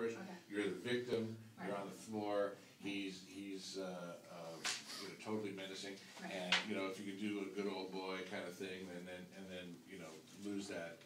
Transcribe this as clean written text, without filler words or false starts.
first. Okay. You're the victim. Right. You're on the floor. He's totally menacing. Right. And if you could do a good old boy kind of thing, and then lose that